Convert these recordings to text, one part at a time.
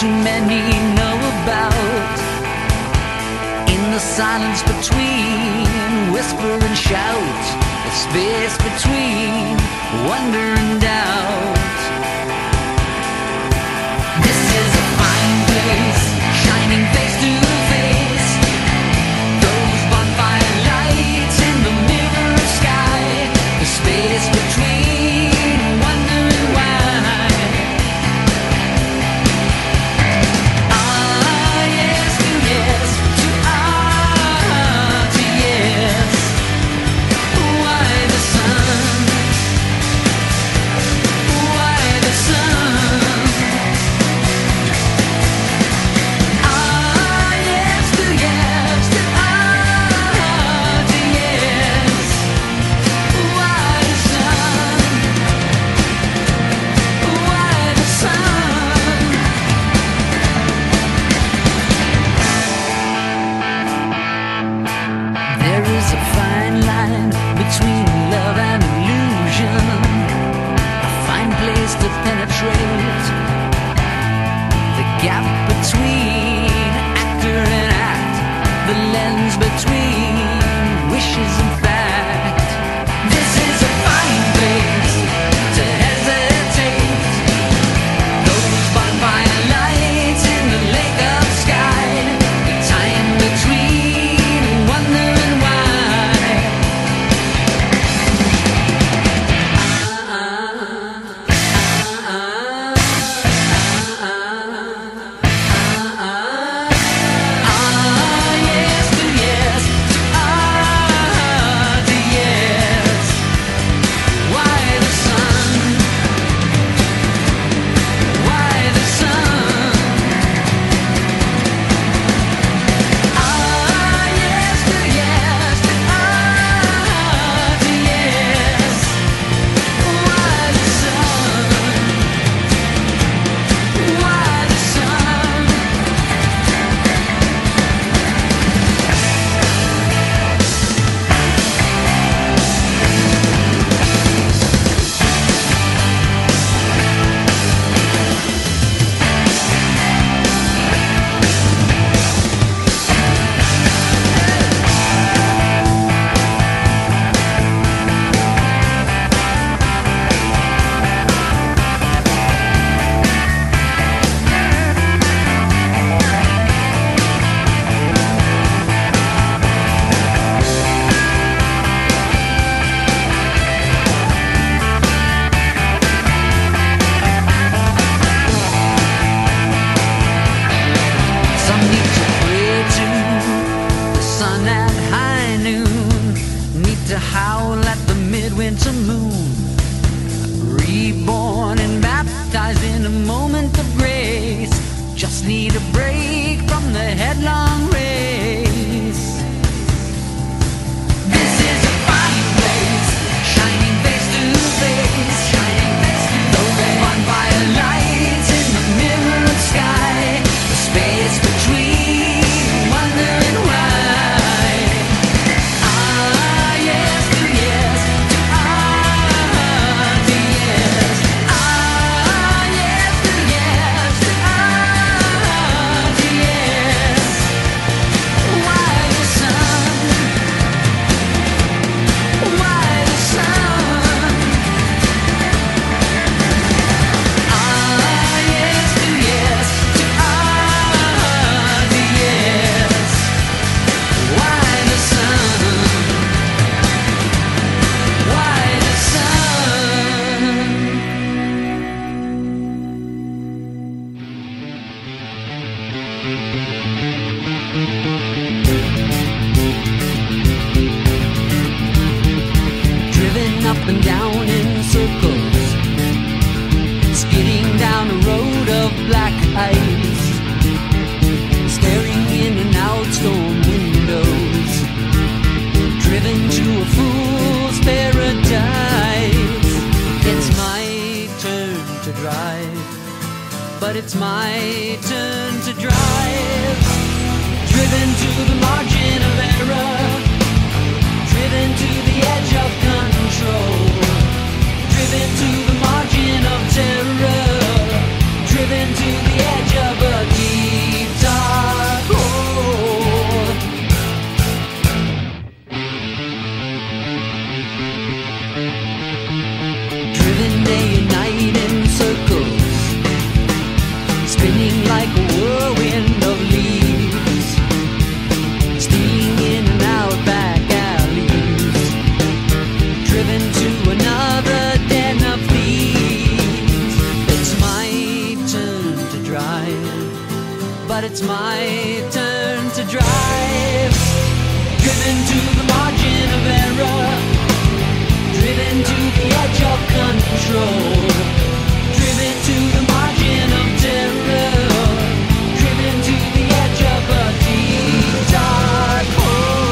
too many know about. In the silence between whisper and shout, the space between wonder and doubt. This is a fine place, shining face to face. Those bonfire lights in the mirror of sky, the space between wonder and why. Ah yes to yes, to ah to yes. Why the sun? Why the sun? Ah yes to yes, to ah to yes. Why the sun? Why the sun? There is a fine line between love and illusion, a fine place to penetrate. The gap between actor and act, the lens between wishes and fact. This is a fine place to hesitate. Those bonfire lights in the lake of sky, the time between wonder and why. Ah yes to yes, to ah to yes. Why the sun? Why the sun? Ah yes to yes, to ah to yes. Why the sun? Why the sun? Some need to pray to the sun at high noon, need to howl at the midwinter moon. Reborn and baptized in a moment of grace, just need a break from the headlong race. This is a fine place, shining face to face, shining face to those bonfire lights in the mirror of sky, the space between wonder and why. Ah yes to yes, to ah to yes. Ah yes to yes, to ah to yes. Why the sun? Why the sun? Ah yes to yes, to ah to yes. Why the sun? Why the sun? Driven up and down in circles, skidding down a road of black ice, staring in and out storm windows, driven to a fool's paradise. It's my turn to drive, but it's my turn to drive. Driven to the margin of error, driven to the edge of control, driven to the margin of terror, driven to the edge of a but it's my turn to drive. Driven to the margin of error, driven to the edge of control, driven to the margin of terror, driven to the edge of a deep dark hole.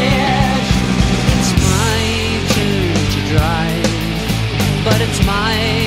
But it's my